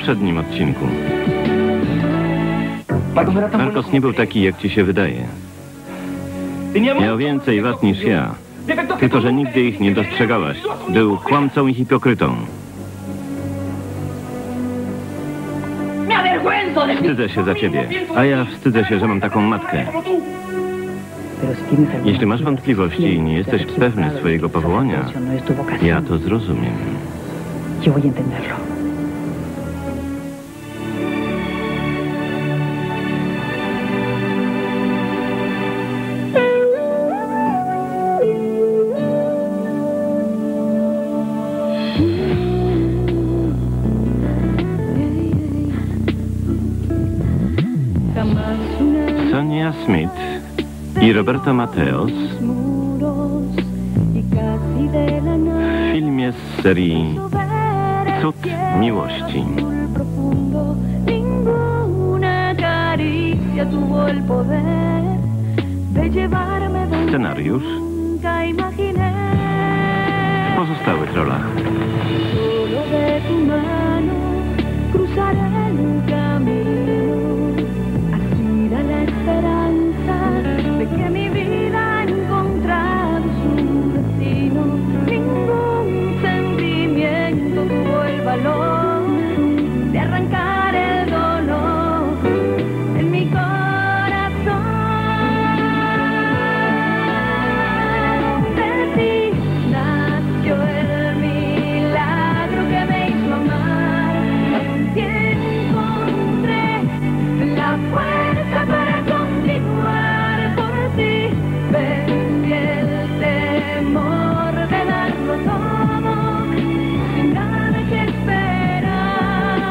poprzednim odcinku. Marcos nie był taki, jak ci się wydaje. Miał więcej wad niż ja. Tylko że nigdy ich nie dostrzegałaś. Był kłamcą i hipokrytą. Wstydzę się za ciebie, a ja wstydzę się, że mam taką matkę. Jeśli masz wątpliwości i nie jesteś pewny swojego powołania, ja to zrozumiem. Sonia Smith i Roberto Mateos w filmie z serii Cud miłości. Scenariusz w pozostałych rolach. Que mi vida ha encontrado su destino. Ningún sentimiento tuvo el valor de arrancar el dolor en mi corazón. De ti nació el milagro que me hizo amar. En ti encontré la fuerza para continuar. Vencí el temor de darlo todo, sin nada que esperar.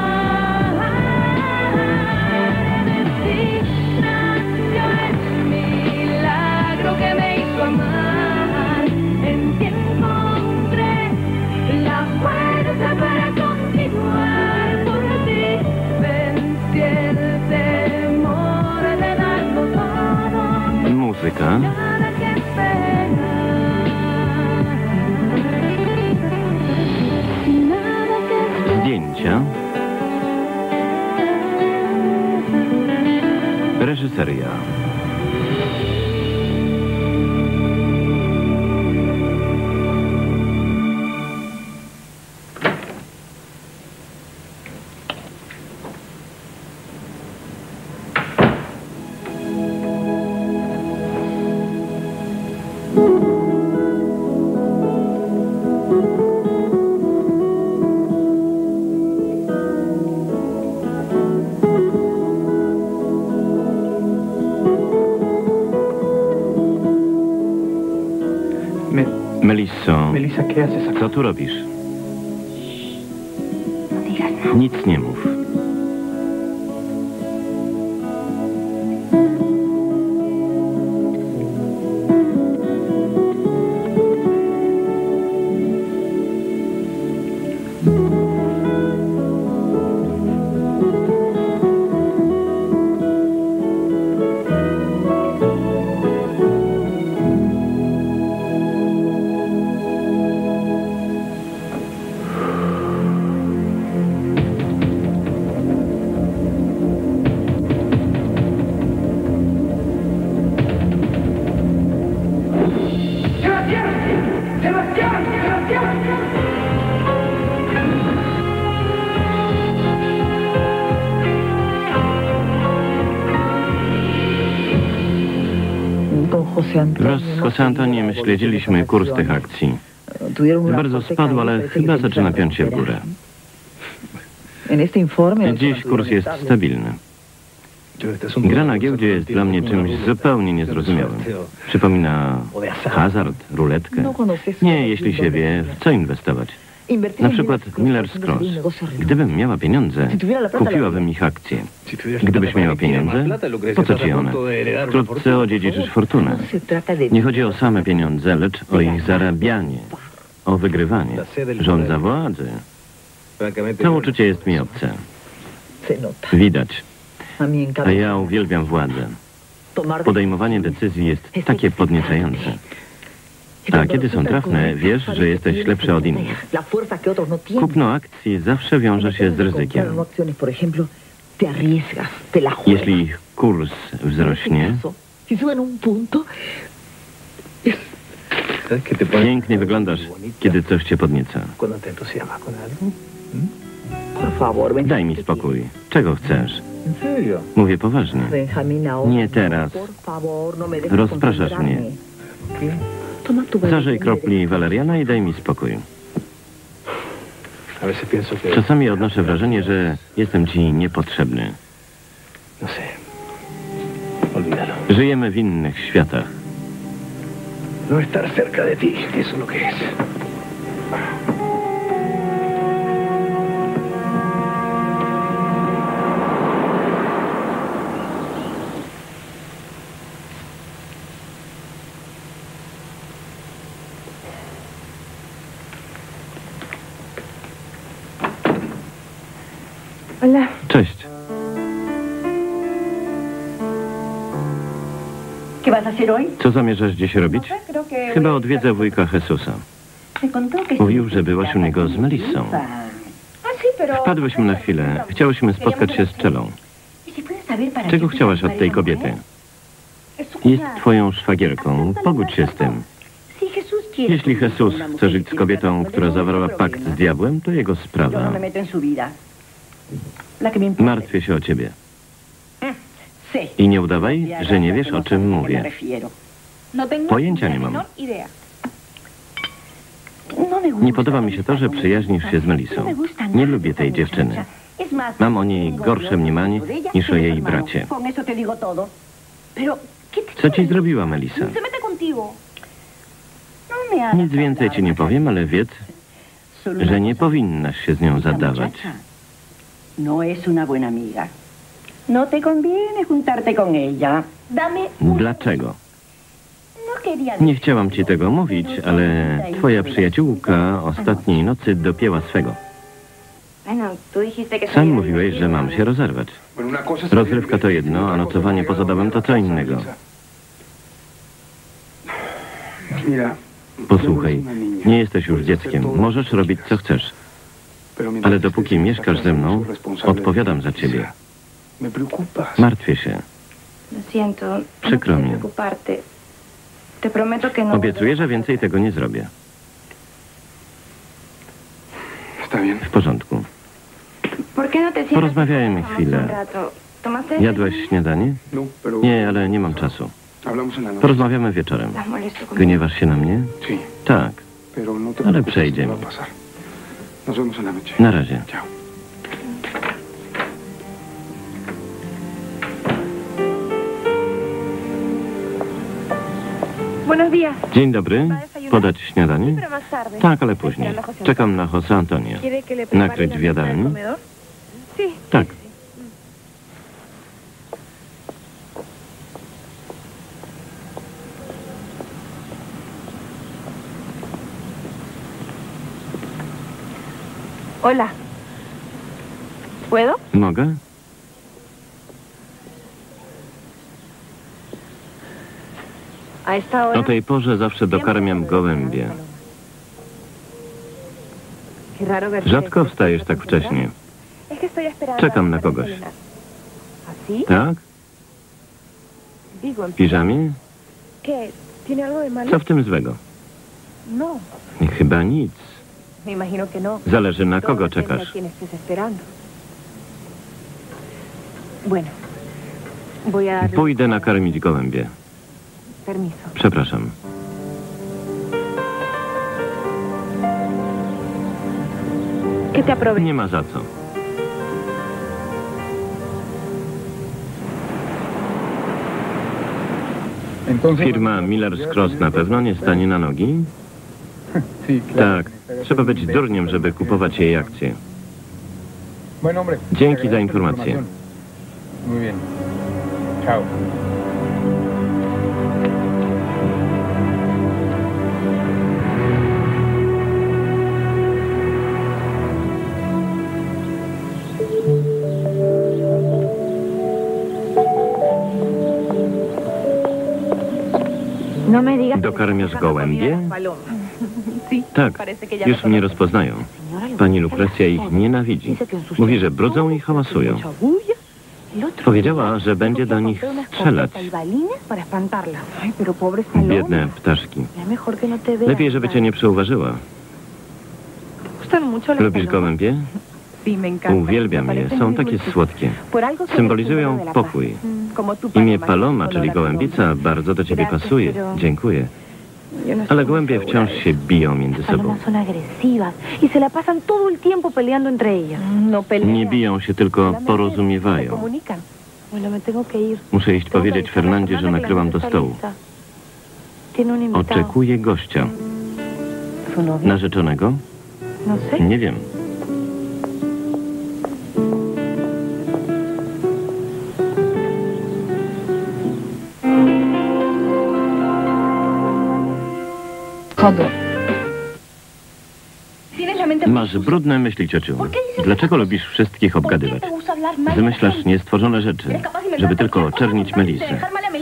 De ti nació el milagro que me hizo amar. En ti encontré la fuerza para continuar por ti. Vencí el temor de darlo todo. Muzyka. Zdjęcia. Reżyseria. Melissa, ¿qué haces acá? Co tu robisz? Nic nie mów. Wraz z José Antoniem śledziliśmy kurs tych akcji. Bardzo spadł, ale chyba zaczyna piąć się w górę. Dziś kurs jest stabilny. Gra na giełdzie jest dla mnie czymś zupełnie niezrozumiałym. Przypomina hazard, ruletkę. Nie, jeśli się wie, w co inwestować. Na przykład Miller's Cross. Gdybym miała pieniądze, kupiłabym ich akcje. Gdybyś miała pieniądze, po co ci one? Wkrótce odziedziczysz fortunę. Nie chodzi o same pieniądze, lecz o ich zarabianie, o wygrywanie. Rządza władzy. To uczucie jest mi obce. Widać. A ja uwielbiam władzę. Podejmowanie decyzji jest takie podniecające. A kiedy są trafne, wiesz, że jesteś lepszy od innych. Kupno akcji zawsze wiąże się z ryzykiem. Jeśli kurs wzrośnie, pięknie wyglądasz, kiedy coś cię podnieca. Daj mi spokój. Czego chcesz? Mówię poważnie. Nie teraz. Rozpraszasz mnie. Zażyj kropli waleriana i daj mi spokój. Czasami odnoszę wrażenie, że jestem ci niepotrzebny. Żyjemy w innych światach. No estar cerca de ti, eso es lo que es. Hola. Cześć. ¿Qué vas a hacer hoy? Co zamierzasz dziś robić? Chyba odwiedzę wujka Jesusa. Mówił, że byłaś u niego z Melissą. Wpadłyśmy na chwilę. Chciałyśmy spotkać się z Czelą. Czego chciałaś od tej kobiety? Jest twoją szwagierką. Pogódź się z tym. Jeśli Jesus chce żyć z kobietą, która zawarła pakt z diabłem, to jego sprawa. Martwię się o ciebie. I nie udawaj, że nie wiesz, o czym mówię. Pojęcia nie mam. Nie podoba mi się to, że przyjaźnisz się z Melissą. Nie lubię tej dziewczyny. Mam o niej gorsze mniemanie niż o jej bracie. Co ci zrobiła Melissa? Nic więcej ci nie powiem, ale wiedz, że nie powinnaś się z nią zadawać. No es una buena amiga. No te conviene juntarte con ella. Dlaczego? Nie chciałam ci tego mówić, ale twoja przyjaciółka ostatniej nocy dopięła swego. Sam mówiłeś, że mam się rozerwać. Rozrywka to jedno, a nocowanie poza domem to co innego. Posłuchaj, nie jesteś już dzieckiem. Możesz robić, co chcesz. Ale dopóki mieszkasz ze mną, odpowiadam za ciebie. Martwię się. Przykro mi. Obiecuję, że więcej tego nie zrobię. W porządku. Porozmawiajmy chwilę. Jadłeś śniadanie? Nie, ale nie mam czasu. Porozmawiamy wieczorem. Gniewasz się na mnie? Tak. Ale przejdzie mi. Na razie. Dzień dobry. Podać śniadanie? Tak, ale później. Czekam na José Antonio. Nakryć w jadalni? Tak. Hola. ¿Puedo? Mogę? O tej porze zawsze dokarmiam gołębie. Rzadko wstajesz tak wcześnie. Czekam na kogoś. Tak? W piżamie? Co w tym złego? Chyba nic. Zależy, na kogo czekasz. Pójdę nakarmić gołębie. Przepraszam. Nie ma za co. Firma Miller's Cross na pewno nie stanie na nogi? Tak. Trzeba być durniem, żeby kupować jej akcje. Dzięki za informację. Muy bien. Chao. Dokarmiasz gołębie? Tak, już mnie rozpoznają. Pani Lukrecja ich nienawidzi. Mówi, że brudzą i hałasują. Powiedziała, że będzie do nich strzelać. Biedne ptaszki. Lepiej, żeby cię nie przeuważyła. Lubisz gołębie? Uwielbiam je, są takie słodkie. Symbolizują pokój. Imię Paloma, czyli gołębica, bardzo do ciebie pasuje. Dziękuję. Ale gołębie wciąż się biją między sobą. Nie biją się, tylko porozumiewają. Muszę iść powiedzieć Fernandzie, że nakryłam do stołu. Oczekuję gościa. Narzeczonego? Nie wiem. Masz brudne myśli, ciociu. Dlaczego lubisz wszystkich obgadywać? Wymyślasz niestworzone rzeczy, żeby tylko oczernić Melisę.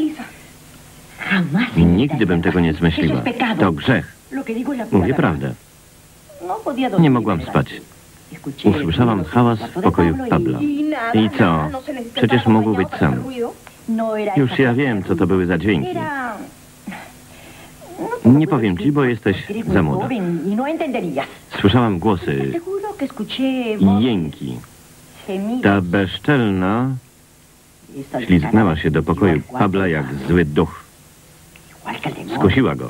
Nigdy bym tego nie zmyśliła. To grzech. Mówię prawdę. Nie mogłam spać. Usłyszałam hałas w pokoju Pabla. I co? Przecież mógł być sam. Już ja wiem, co to były za dźwięki. Nie powiem ci, bo jesteś za młoda. Słyszałam głosy i jęki. Ta bezczelna ślizgnęła się do pokoju Pabla jak zły duch. Skusiła go.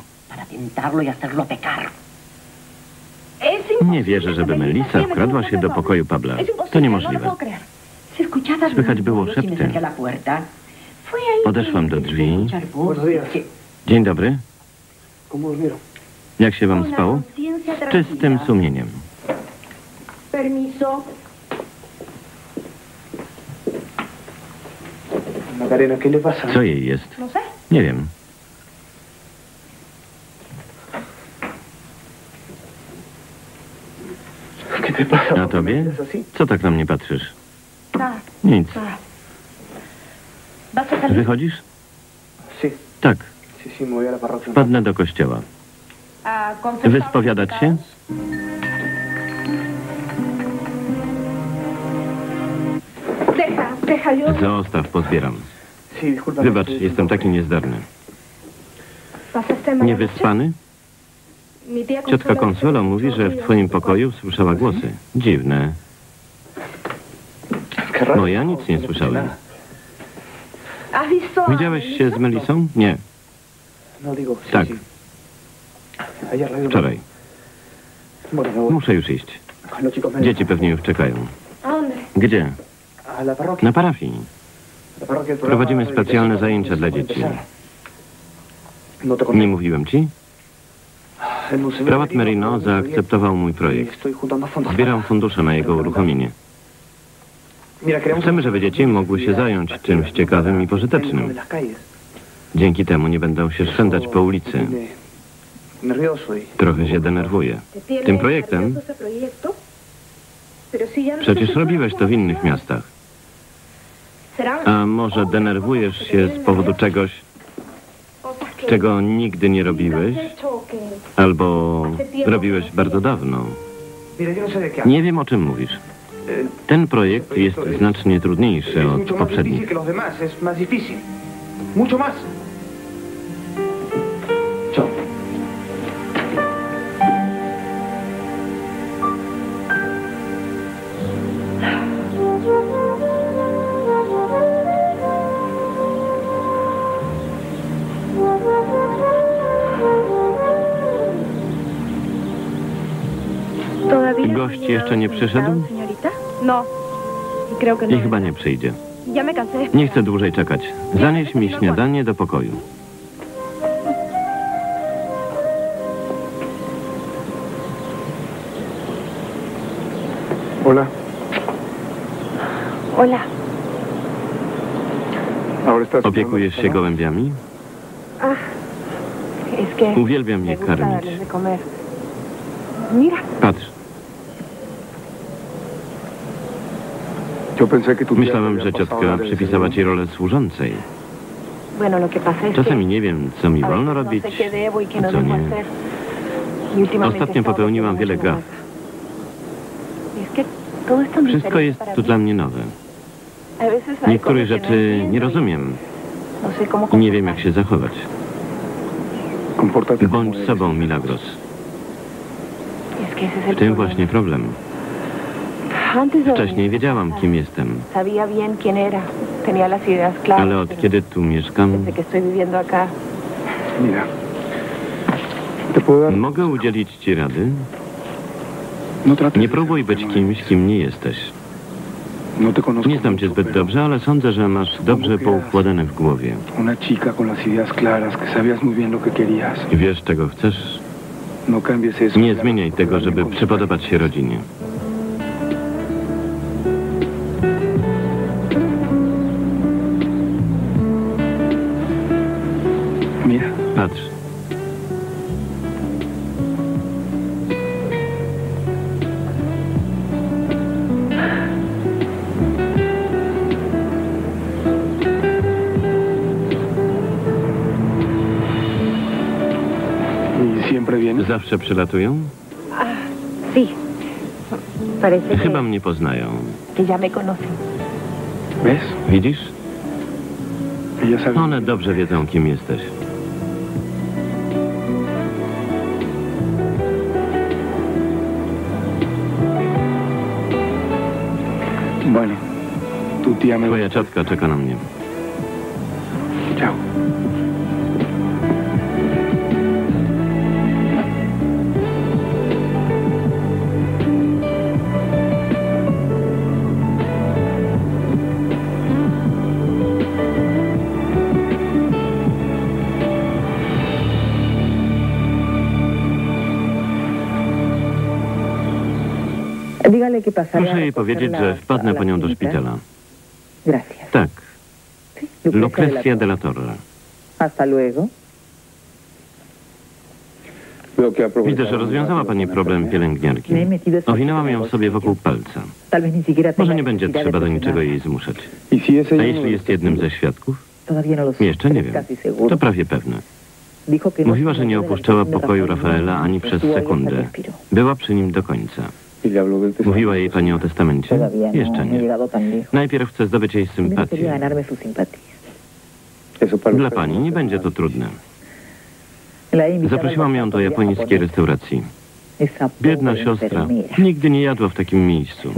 Nie wierzę, żeby Melisa wkradła się do pokoju Pabla. To niemożliwe. Słychać było szepty. Podeszłam do drzwi. Dzień dobry. Jak się wam spało? Z czystym sumieniem. Co jej jest? Nie wiem. A tobie? Co tak na mnie patrzysz? Nic. Wychodzisz? Tak. Wpadnę do kościoła. Wyspowiadać się? Zostaw, pozbieram. Wybacz, jestem taki niezdarny. Niewyspany? Ciotka Consuelo mówi, że w twoim pokoju słyszała głosy. Dziwne. No ja nic nie słyszałem. Widziałeś się z Melisą? Nie. Tak. Wczoraj. Muszę już iść. Dzieci pewnie już czekają. Gdzie? Na parafii. Prowadzimy specjalne zajęcia dla dzieci. Nie mówiłem ci? Prałat Merino zaakceptował mój projekt. Zbieram fundusze na jego uruchomienie. Chcemy, żeby dzieci mogły się zająć czymś ciekawym i pożytecznym. Dzięki temu nie będą się szwendać po ulicy. Trochę się denerwuję. Tym projektem? Przecież robiłeś to w innych miastach. A może denerwujesz się z powodu czegoś, czego nigdy nie robiłeś? Albo robiłeś bardzo dawno? Nie wiem, o czym mówisz. Ten projekt jest znacznie trudniejszy od poprzednich. Gość jeszcze nie przyszedł? I chyba nie przyjdzie. Nie chcę dłużej czekać. Zanieś mi śniadanie do pokoju. Hola. Hola. Opiekujesz się gołębiami? Uwielbiam je karmić. Patrz. Myślałem, że ciotka przypisała ci rolę służącej. Czasami nie wiem, co mi wolno robić, a co nie. Ostatnio popełniłam wiele gaf. Wszystko jest tu dla mnie nowe. Niektórych rzeczy nie rozumiem i nie wiem, jak się zachować. Bądź sobą, Milagros. W tym właśnie problem. Wcześniej wiedziałam, kim jestem. Ale od kiedy tu mieszkam, mogę udzielić ci rady? Nie próbuj być kimś, kim nie jesteś. Nie znam cię zbyt dobrze, ale sądzę, że masz dobrze poukładane w głowie. Wiesz, czego chcesz? Nie zmieniaj tego, żeby przypodobać się rodzinie. Patrz. Zawsze przylatują? Chyba mnie poznają. Widzisz? One dobrze wiedzą, kim jesteś. Twoja ciotka czeka na mnie. Ciao. Muszę jej powiedzieć, że wpadnę po nią do szpitala. Tak. Lucrecia de la Torre. Widzę, że rozwiązała pani problem pielęgniarki. Owinęłam ją sobie wokół palca. Może nie będzie trzeba do niczego jej zmuszać. A jeśli jest jednym ze świadków? Jeszcze nie wiem. To prawie pewne. Mówiła, że nie opuszczała pokoju Rafaela ani przez sekundę. Była przy nim do końca. Mówiła jej pani o testamencie? Jeszcze nie. Najpierw chcę zdobyć jej sympatię. Dla pani nie będzie to trudne. Zaprosiłam ją do japońskiej restauracji. Biedna siostra nigdy nie jadła w takim miejscu.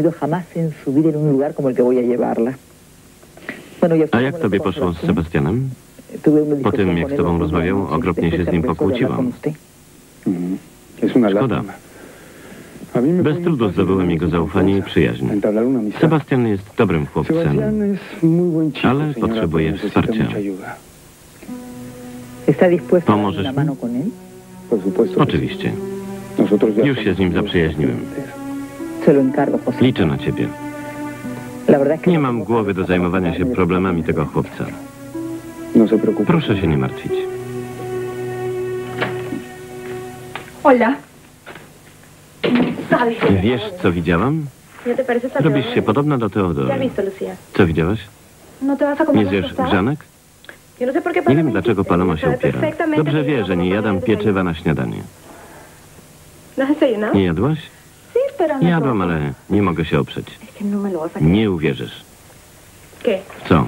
A jak tobie poszło z Sebastianem? Po tym, jak z tobą rozmawiał, okropnie się z nim pokłóciłam. Szkoda. Bez trudu zdobyłem jego zaufanie i przyjaźń. Sebastian jest dobrym chłopcem, ale potrzebuje wsparcia. Pomożesz mi? Oczywiście. Już się z nim zaprzyjaźniłem. Liczę na ciebie. Nie mam głowy do zajmowania się problemami tego chłopca. Proszę się nie martwić. Hola. Wiesz, co widziałam? Robisz się podobna do Teodory. Co widziałaś? Nie zjesz grzanek? Nie wiem, dlaczego Paloma się upiera. Dobrze wie, że nie jadam pieczywa na śniadanie. Nie jadłaś? Jadłam, ale nie mogę się oprzeć. Nie uwierzysz. Co?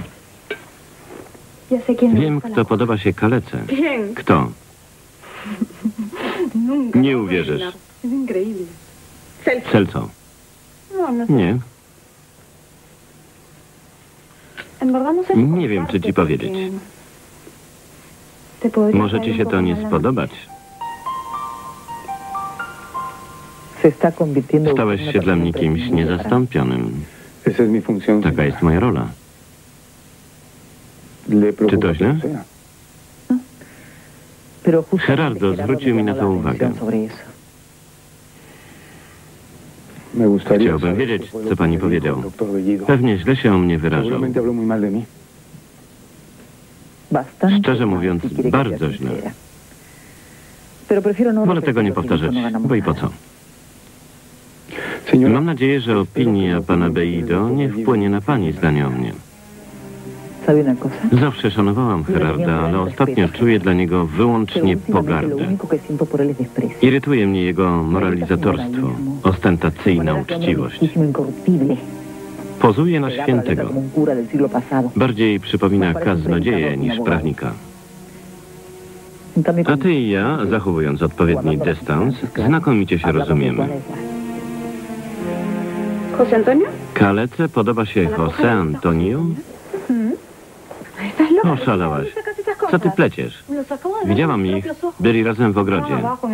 Wiem, kto podoba się kalece. Kto? Nie uwierzysz. Celco. Nie. Nie wiem, czy ci powiedzieć. Może ci się to nie spodobać. Stałeś się dla mnie kimś niezastąpionym. Taka jest moja rola. Czy to źle? Gerardo zwrócił mi na to uwagę. Chciałbym wiedzieć, co pani powiedział. Pewnie źle się o mnie wyrażał. Szczerze mówiąc, bardzo źle. Wolę tego nie powtarzać, bo i po co? Mam nadzieję, że opinia pana Bellido nie wpłynie na pani zdanie o mnie. Zawsze szanowałam Gerarda, ale ostatnio czuję dla niego wyłącznie pogardę. Irytuje mnie jego moralizatorstwo, ostentacyjna uczciwość. Pozuje na świętego. Bardziej przypomina kaznodzieję niż prawnika. A ty i ja, zachowując odpowiedni dystans, znakomicie się rozumiemy. ¿José Antonio? Kalece podoba się José Antonio? Oszalałaś. Co ty pleciesz? Widziałam ich, byli razem w ogrodzie.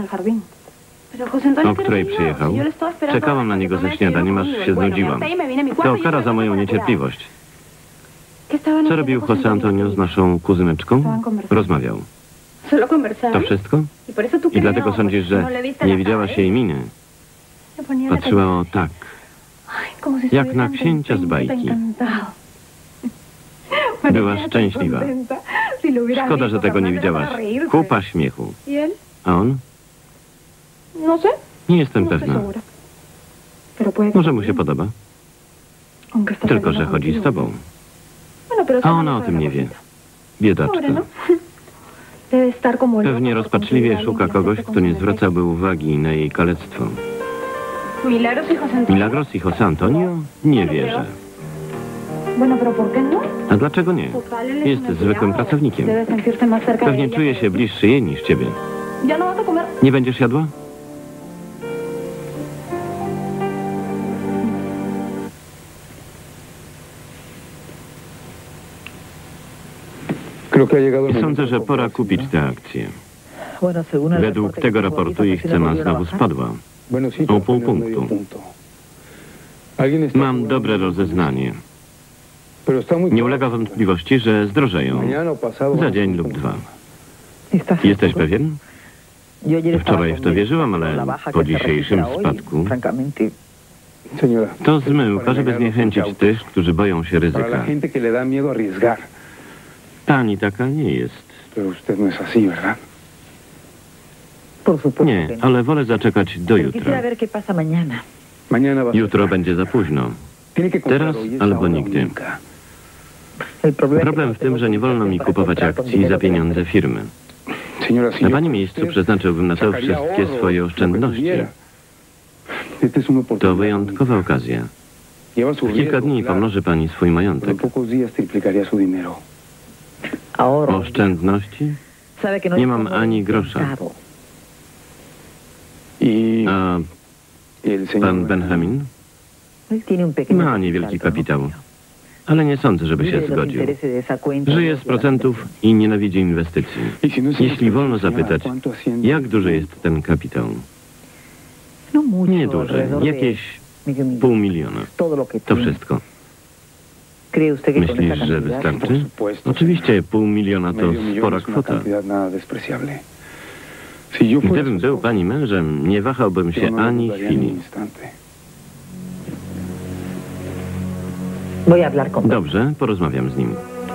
O której przyjechał? Czekałam na niego ze śniadaniem, aż się znudziłam. To kara za moją niecierpliwość. Co robił José Antonio z naszą kuzyneczką? Rozmawiał. To wszystko? I dlatego sądzisz, że nie widziałaś jej miny? Patrzyła o tak, jak na księcia z bajki. Była szczęśliwa. Szkoda, że tego nie widziałaś. Kupa śmiechu. A on? Nie jestem pewna. Może mu się podoba. Tylko że chodzi z tobą. A ona o tym nie wie. Biedaczka. Pewnie rozpaczliwie szuka kogoś, kto nie zwracałby uwagi na jej kalectwo. Milagros i José Antonio? Nie wierzę. A dlaczego nie? Jest zwykłym pracownikiem. Pewnie czuje się bliższy jej niż ciebie. Nie będziesz jadła? Sądzę, że pora kupić tę akcję. Według tego raportu ich cena znowu spadła. O pół punktu. Mam dobre rozeznanie. Nie ulega wątpliwości, że zdrożeją. Za dzień lub dwa. Jesteś pewien? Wczoraj w to wierzyłam, ale po dzisiejszym spadku... To zmyłka, żeby zniechęcić tych, którzy boją się ryzyka. Pani taka nie jest. Nie, ale wolę zaczekać do jutra. Jutro będzie za późno. Teraz albo nigdy. Problem w tym, że nie wolno mi kupować akcji za pieniądze firmy. Na pani miejscu przeznaczyłbym na to wszystkie swoje oszczędności. To wyjątkowa okazja. W kilka dni pomnoży pani swój majątek. Oszczędności? Nie mam ani grosza. A pan Benjamin? Ma niewielki kapitał. Ale nie sądzę, żeby się zgodził. Żyje z procentów i nienawidzi inwestycji. Jeśli wolno zapytać, jak duży jest ten kapitał? Nieduży. Jakieś $500 000. To wszystko. Myślisz, że wystarczy? Oczywiście $500 000 to spora kwota. Gdybym był pani mężem, nie wahałbym się ani chwili. Dobrze, porozmawiam z nim.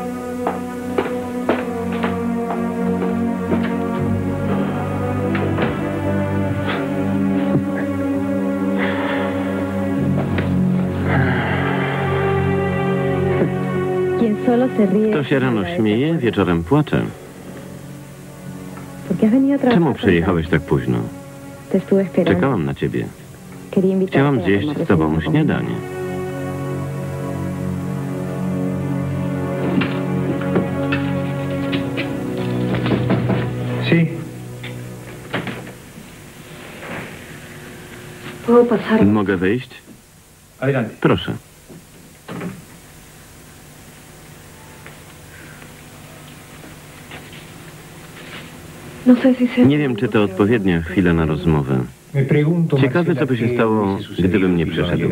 Kto się rano śmieje, wieczorem płacze. Czemu przyjechałeś tak późno? Czekałam na ciebie. Chciałam zjeść z tobą śniadanie. Mogę wyjść? Proszę. Nie wiem, czy to odpowiednia chwila na rozmowę. Ciekawe, co by się stało, gdybym nie przyszedł.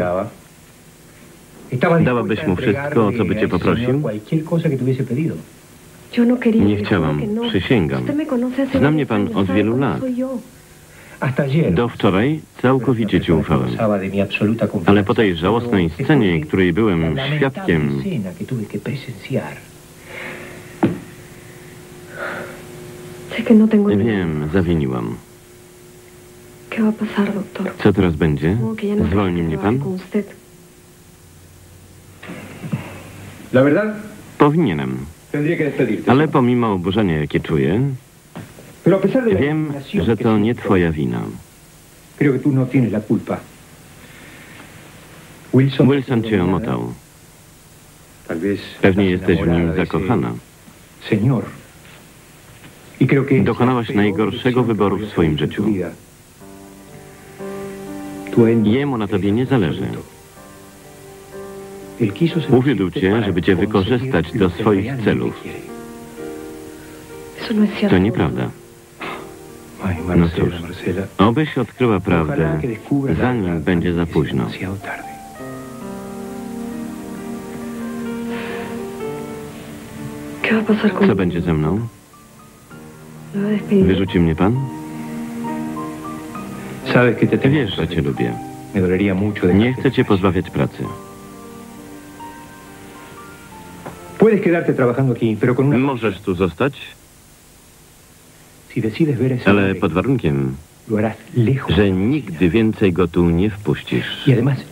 Dałabyś mu wszystko, o co by cię poprosił? Nie chciałam, przysięgam. Zna mnie pan od wielu lat. Do wczoraj całkowicie ci ufałem. Ale po tej żałosnej scenie, której byłem świadkiem... Wiem, zawiniłam. Co teraz będzie? Zwolni mnie pan? Powinienem. Ale pomimo oburzenia, jakie czuję, wiem, że to nie twoja wina. Wilson cię omotał. Pewnie jesteś w nim zakochana. Dokonałaś najgorszego wyboru w swoim życiu. Jemu na tobie nie zależy. Uwiódł cię, żeby cię wykorzystać do swoich celów. To nieprawda. No cóż, obyś odkryła prawdę, zanim będzie za późno. Co będzie ze mną? Wyrzuci mnie pan? Wiesz, że cię lubię. Nie chcę cię pozbawiać pracy. Możesz tu zostać, ale pod warunkiem, że nigdy więcej go tu nie wpuścisz.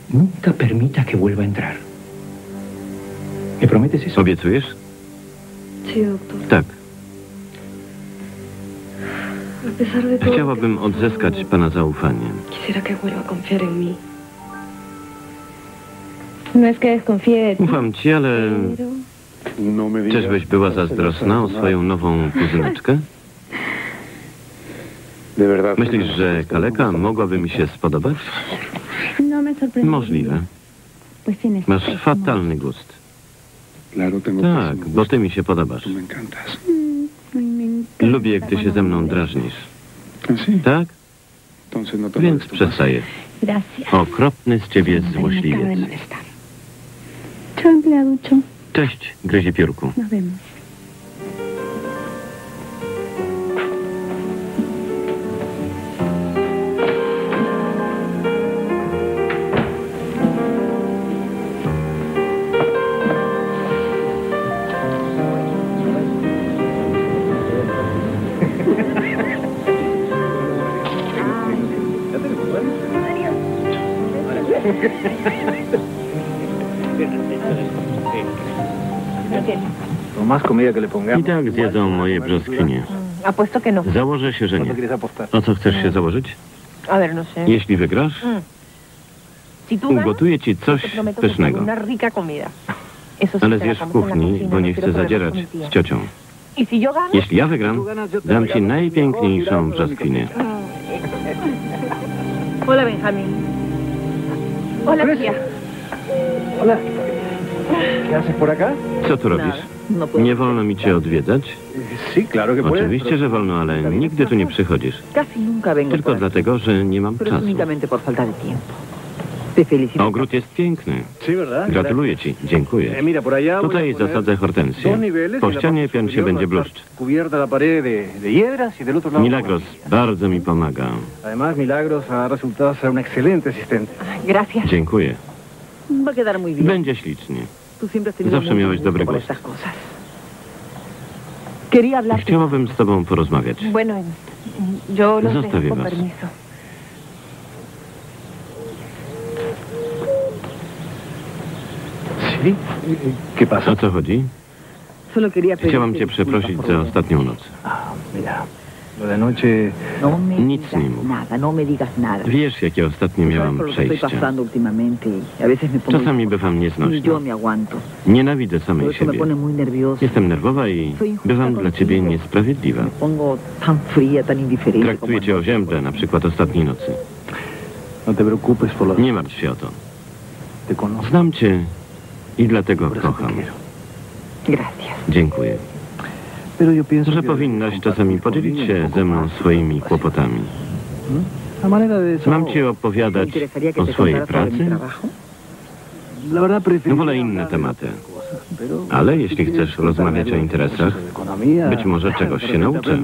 Obiecujesz? Tak. Chciałabym odzyskać pana zaufanie. Ufam ci, ale czyżbyś była zazdrosna o swoją nową kuzyneczkę? Myślisz, że kaleka mogłaby mi się spodobać? Możliwe. Masz fatalny gust. Tak, bo ty mi się podobasz. Lubię, jak ty się ze mną drażnisz. Tak? Więc przestaję. Okropny z ciebie złośliwiec. Cześć, gryziepiórku. I tak zjedzą moje brzoskwinie. Założę się, że nie. O co chcesz się założyć? Jeśli wygrasz, ugotuję ci coś pysznego. Ale zjesz w kuchni, bo nie chcę zadzierać z ciocią. Jeśli ja wygram, dam ci najpiękniejszą brzoskwinię. Hola, Benjamín. Hola, tía. Hola. ¿Qué haces por acá? Co tu robisz? Nie wolno mi cię odwiedzać? Oczywiście, że wolno, ale nigdy tu nie przychodzisz. Tylko dlatego, że nie mam czasu. Ogród jest piękny. Gratuluję ci. Dziękuję. Tutaj zasadzę hortensję. Po ścianie pian się będzie bluszcz. Milagros bardzo mi pomaga. Dziękuję. Będzie ślicznie. Zawsze miałeś dobry gust. Chciałabym z tobą porozmawiać. Zostawię was. O co chodzi? Chciałam cię przeprosić za ostatnią noc. Nic nie mów. Wiesz, jakie ostatnio miałam przejścia. Czasami bywam nieznośna. Nienawidzę samej siebie. Jestem nerwowa i bywam dla ciebie niesprawiedliwa. Traktuję cię ozięble, na przykład ostatniej nocy. Nie martw się o to. Znam cię i dlatego kocham. Dziękuję. Że powinnaś czasami podzielić się ze mną swoimi kłopotami. Mam ci opowiadać o swojej pracy? Wolę inne tematy. Ale jeśli chcesz rozmawiać o interesach, być może czegoś się nauczę.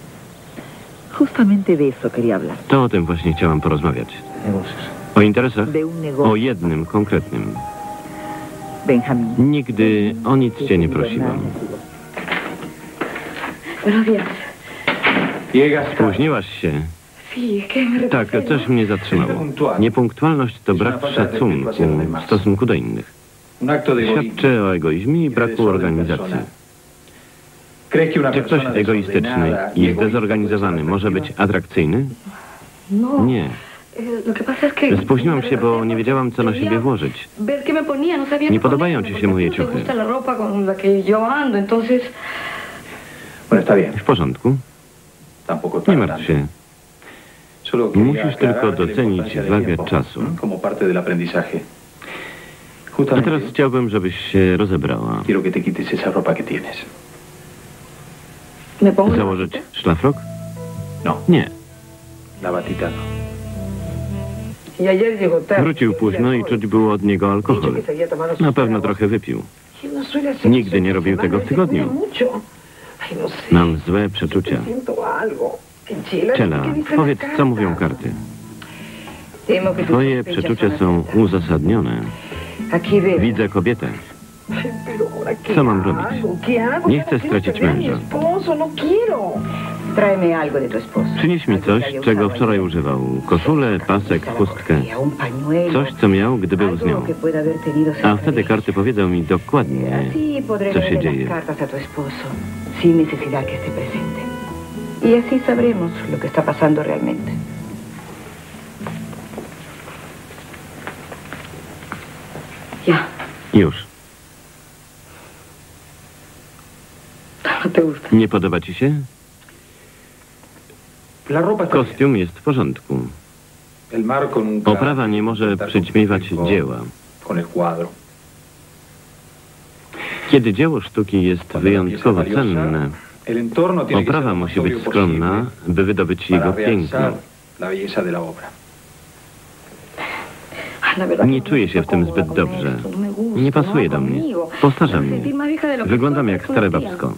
To o tym właśnie chciałam porozmawiać. O interesach? O jednym konkretnym. Nigdy o nic cię nie prosiłam. Spóźniłaś się. Tak, też mnie zatrzymało. Niepunktualność to brak szacunku w stosunku do innych. Świadczy o egoizmie i braku organizacji. Czy ktoś egoistyczny i zdezorganizowany może być atrakcyjny? Nie. Spóźniłam się, bo nie wiedziałam, co na siebie włożyć. Nie podobają ci się moje ciuchy. W porządku. Nie martw się. Musisz tylko docenić wagę czasu. A teraz chciałbym, żebyś się rozebrała. Założyć szlafrok? Nie. Wrócił późno i czuć było od niego alkohol. Na pewno trochę wypił. Nigdy nie robił tego w tygodniu. Mam złe przeczucia. Czela, powiedz, co mówią karty. Twoje przeczucia są uzasadnione. Widzę kobietę. Co mam robić? Nie chcę stracić męża. Przynieś mi coś, czego wczoraj używał. Koszulę, pasek, chustkę. Coś, co miał, gdy był z nią. A wtedy karty powiedzą mi dokładnie, co się dzieje. Y así sabremos lo que está pasando realmente. Ya. Już. No te gusta. Nie podoba ci się? Kostium jest w porządku. Oprawa nie może przyćmiewać dzieła. Kiedy dzieło sztuki jest wyjątkowo cenne, oprawa musi być skromna, by wydobyć jego piękno. Nie czuję się w tym zbyt dobrze. Nie pasuje do mnie. Postarza mnie. Wyglądam jak stare babsko.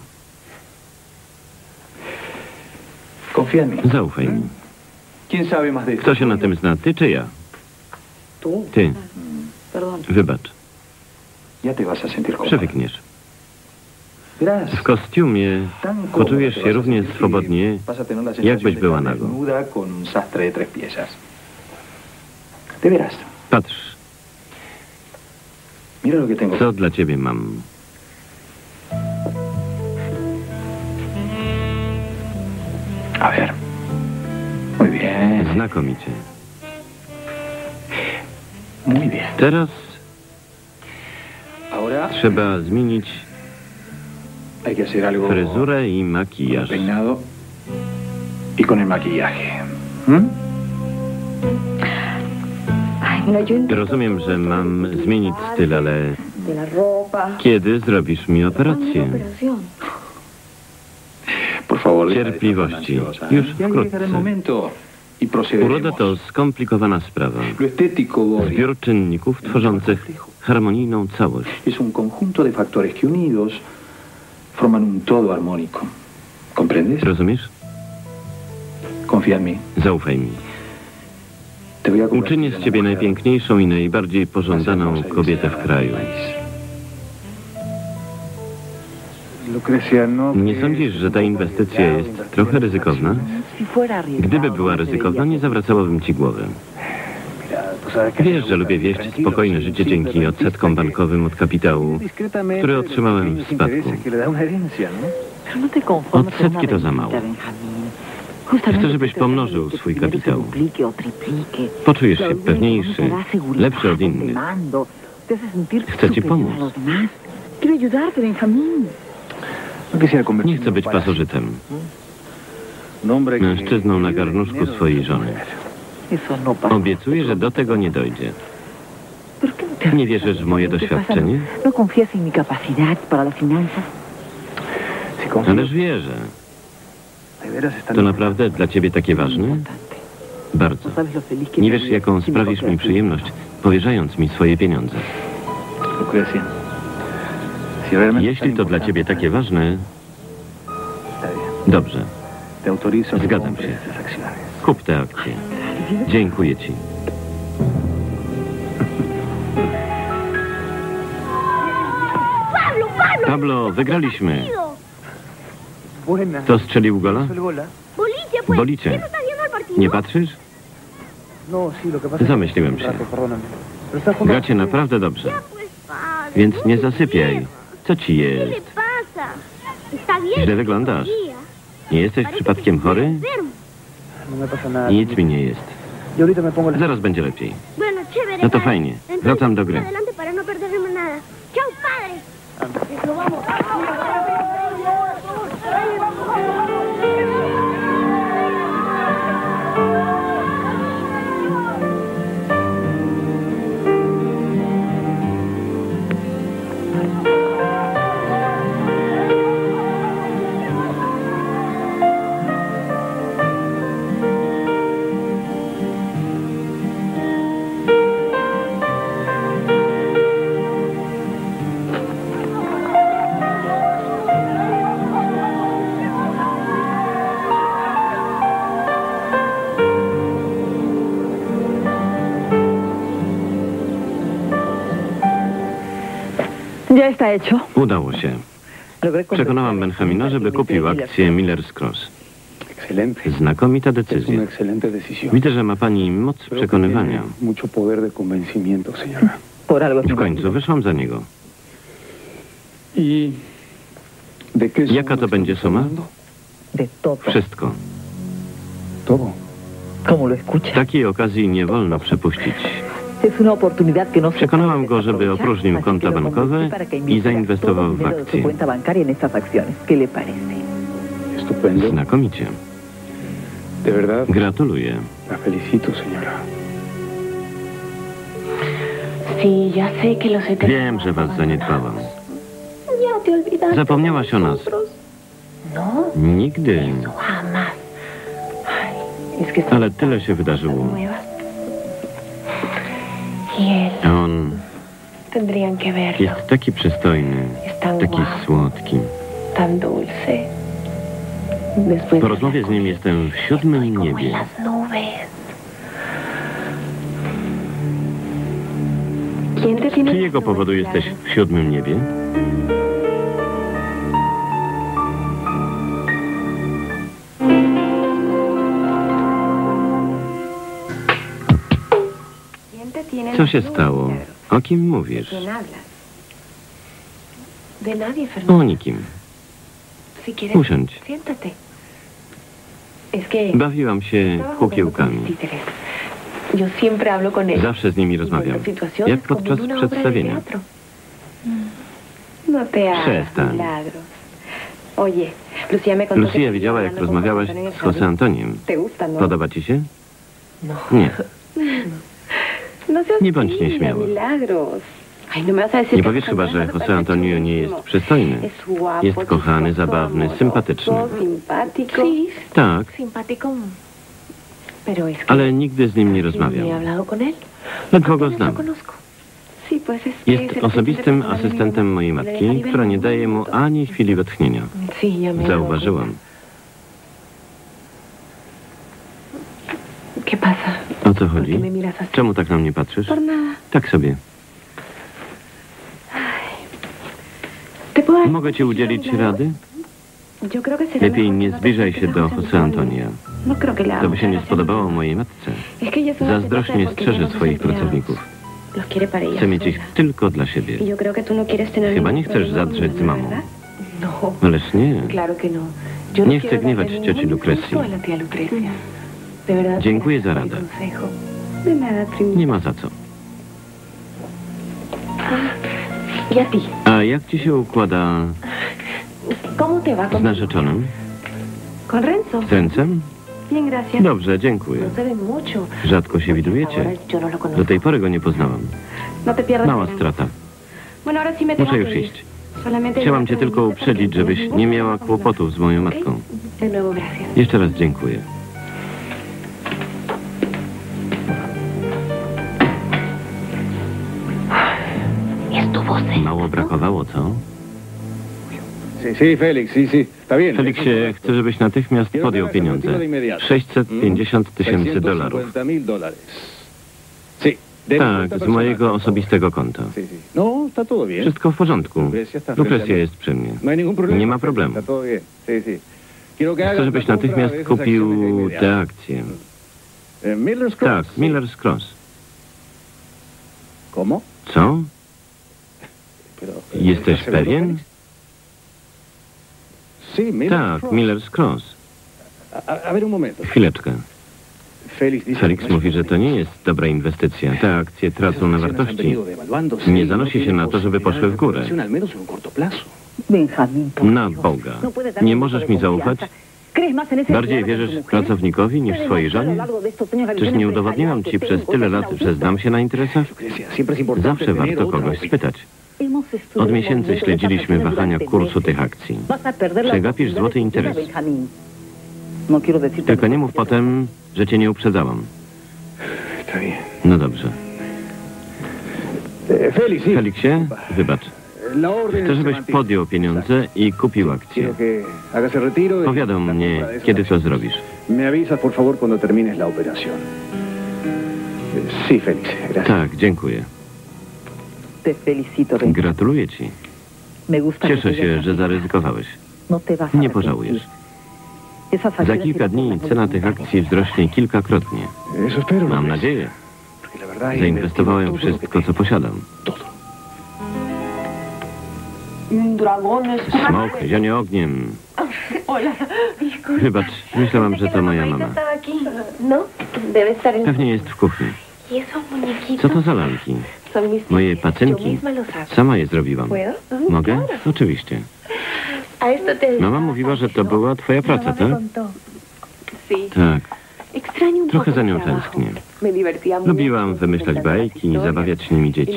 Zaufaj mi. Kto się na tym zna, ty czy ja? Ty. Wybacz. Przywykniesz. W kostiumie poczujesz się równie swobodnie, jakbyś była nago. Patrz. Co dla ciebie mam? Znakomicie. Teraz trzeba zmienić fryzurę i makijaż. Rozumiem, że mam zmienić styl, ale kiedy zrobisz mi operację? Cierpliwości. Już wkrótce. Uroda to skomplikowana sprawa. Zbiór czynników tworzących harmonijną całość. Rozumiesz? Zaufaj mi. Uczynię z ciebie najpiękniejszą i najbardziej pożądaną kobietę w kraju. Nie sądzisz, że ta inwestycja jest trochę ryzykowna? Gdyby była ryzykowna, nie zawracałabym ci głowy. Wiesz, że lubię wieść spokojne życie dzięki odsetkom bankowym od kapitału, który otrzymałem w spadku. Odsetki to za mało. Chcę, żebyś pomnożył swój kapitał. Poczujesz się pewniejszy, lepszy od innych. Chcę ci pomóc. Nie chcę być pasożytem. Mężczyzną na garnuszku swojej żony. Obiecuję, że do tego nie dojdzie. Nie wierzysz w moje doświadczenie? Ależ wierzę. To naprawdę dla ciebie takie ważne? Bardzo. Nie wiesz, jaką sprawisz mi przyjemność, powierzając mi swoje pieniądze. Jeśli to dla ciebie takie ważne, dobrze. Zgadzam się. Kup te akcje. Dziękuję ci. Pablo, wygraliśmy. Kto strzelił gola? Bolicie. Nie patrzysz? Zamyśliłem się. Gracie naprawdę dobrze. Więc nie zasypiaj. Co ci jest? Źle wyglądasz. Nie jesteś przypadkiem chory? Nic mi nie jest. Zaraz będzie lepiej. No to fajnie. Wracam do gry. Ya está hecho. Udało się. Przekonałam Benjamina, żeby kupił akcję Miller's Cross. Znakomita decyzja. Widzę, że ma pani moc przekonywania. W końcu wyszłam za niego. Jaka to będzie suma? Wszystko. Takiej okazji nie wolno przepuścić. Przekonałam go, żeby opróżnił konta bankowe i zainwestował w akcje. Znakomicie. Gratuluję. Wiem, że was zaniedbałam. Zapomniałaś o nas. Nigdy. Ale tyle się wydarzyło. On jest taki przystojny, taki słodki. Po rozmowie z nim jestem w 7. niebie. Z czyjego powodu jesteś w 7. niebie? Co się stało? O kim mówisz? O nikim. Usiądź. Bawiłam się kukiełkami. Zawsze z nimi rozmawiam. Jak podczas przedstawienia. Przestań. Lucia widziała, jak rozmawiałaś z José Antoniem. Podoba ci się? Nie. Nie bądź nieśmiały. Nie powiesz chyba, że José Antonio nie jest przystojny. Jest kochany, zabawny, sympatyczny. Tak, ale nigdy z nim nie rozmawiam. Ledwo go znam. Jest osobistym asystentem mojej matki, która nie daje mu ani chwili wytchnienia. Zauważyłam. O co chodzi? Czemu tak na mnie patrzysz? Tak sobie. Mogę ci udzielić rady? Lepiej nie zbliżaj się do José Antonia. To by się nie spodobało mojej matce. Zazdrośnie strzeże swoich pracowników. Chce mieć ich tylko dla siebie. Chyba nie chcesz zadrzeć z mamą. Ależ nie. Nie chcę gniewać cioci Lucrecji. Dziękuję za radę. Nie ma za co. A jak ci się układa z narzeczonym? Z Rencem? Dobrze, dziękuję. Rzadko się widujecie. Do tej pory go nie poznałam. Mała strata. Muszę już iść. Chciałam cię tylko uprzedzić, żebyś nie miała kłopotów z moją matką. Jeszcze raz dziękuję. Mało brakowało, co? Feliksie, chcę, żebyś natychmiast podjął pieniądze. $650,000. Tak, z mojego osobistego konta. Wszystko w porządku. Lucrecja jest przy mnie. Nie ma problemu. Chcę, żebyś natychmiast kupił te akcje. Tak, Miller's Cross. Co? Jesteś pewien? Tak, Miller's Cross. Chwileczkę. Felix mówi, że to nie jest dobra inwestycja. Te akcje tracą na wartości. Nie zanosi się na to, żeby poszły w górę. Na Boga. Nie możesz mi zaufać? Bardziej wierzysz pracownikowi niż swojej żonie? Czyż nie udowodniłam ci przez tyle lat, że znam się na interesach? Zawsze warto kogoś spytać. Od miesięcy śledziliśmy wahania kursu tych akcji. Przegapisz złoty interes. Tylko nie mów potem, że cię nie uprzedzałam. No dobrze. Feliksie, wybacz. Chcę, żebyś podjął pieniądze i kupił akcje. Powiadom mnie, kiedy to zrobisz. Tak, dziękuję. Gratuluję ci. Cieszę się, że zaryzykowałeś. Nie pożałujesz. Za kilka dni cena tych akcji wzrośnie kilkakrotnie. Mam nadzieję. Zainwestowałem wszystko, co posiadam. Smok, zionie ogniem. Wybacz, myślałam, że to moja mama. Pewnie jest w kuchni. Co to za lalki? Moje pacynki. Sama je zrobiłam. Mogę? Oczywiście. Mama mówiła, że to była twoja praca, tak? Tak. Trochę za nią tęsknię. Lubiłam wymyślać bajki i zabawiać nimi dzieci.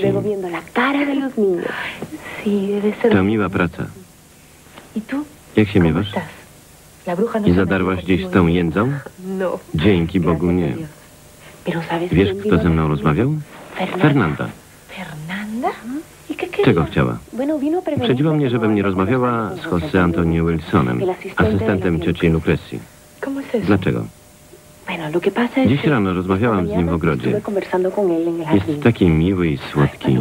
To miła praca. Jak się miewasz? Nie zadarłaś gdzieś z tą jędzą? Dzięki Bogu nie. Wiesz, kto ze mną rozmawiał? Fernanda. Czego chciała? Uprzedziła mnie, żebym nie rozmawiała z José Antonio Wilsonem, asystentem cioci Lucrecji. Dlaczego? Dziś rano rozmawiałam z nim w ogrodzie. Jest taki miły i słodki.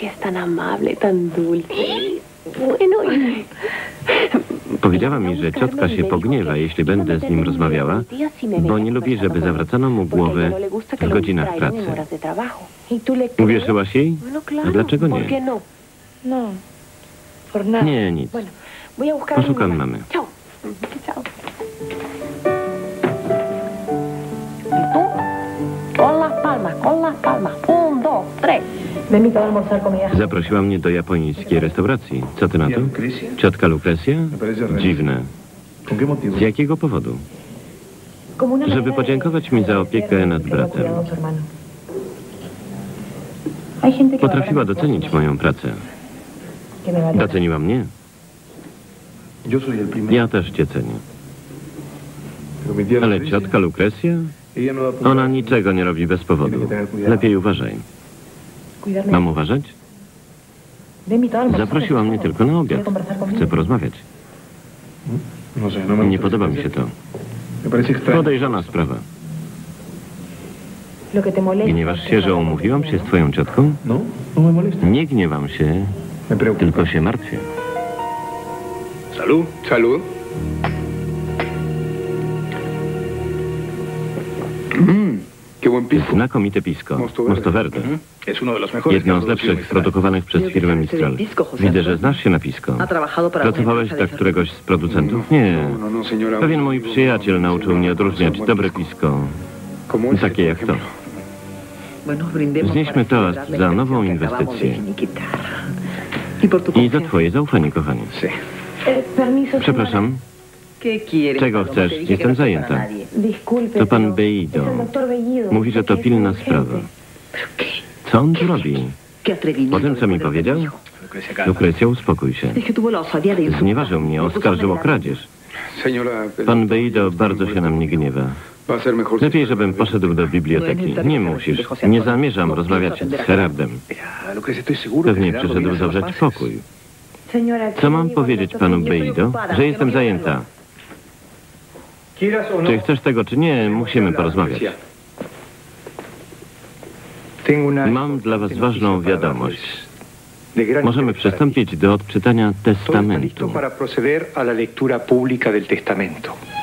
Powiedziała mi, że ciotka się pogniewa, jeśli będę z nim rozmawiała, bo nie lubi, żeby zawracano mu głowę w godzinach pracy. Uwierzyłaś jej? A dlaczego nie? Nie, nic. Poszukam mamy. Zaprosiła mnie do japońskiej restauracji. Co ty na to? Ciotka Lucrecja? Dziwne. Z jakiego powodu? Żeby podziękować mi za opiekę nad bratem. Potrafiła docenić moją pracę. Doceniła mnie. Ja też cię cenię. Ale ciotka Lucrecja? Ona niczego nie robi bez powodu. Lepiej uważaj. Mam uważać? Zaprosiła mnie tylko na obiad. Chcę porozmawiać. Nie podoba mi się to. Podejrzana sprawa. Gniewasz się, że umówiłam się z twoją ciotką? Nie gniewam się, tylko się martwię. Salud. Salud. Znakomite pisko. Mosto Verde. Jedno z lepszych produkowanych przez firmę Mistral. Widzę, że znasz się na pisko. Pracowałeś dla któregoś z producentów? Nie. Pewien mój przyjaciel nauczył mnie odróżniać dobre pisko, takie jak to. Wznieśmy toast za nową inwestycję. I za twoje zaufanie, kochanie. Przepraszam. Czego chcesz? Jestem zajęta. To pan Bellido. Mówi, że to pilna sprawa. Co on tu robi? Po tym, co mi powiedział? Lucrecja, uspokój się. Znieważył mnie, oskarżył o kradzież. Pan Bellido bardzo się na mnie gniewa. Lepiej, żebym poszedł do biblioteki. Nie musisz. Nie zamierzam rozmawiać z Gerardem. Pewnie przyszedł zawrzeć pokój. Co mam powiedzieć panu Bellido? Że jestem zajęta. Czy chcesz tego, czy nie, musimy porozmawiać. Mam dla was ważną wiadomość. Możemy przystąpić do odczytania testamentu.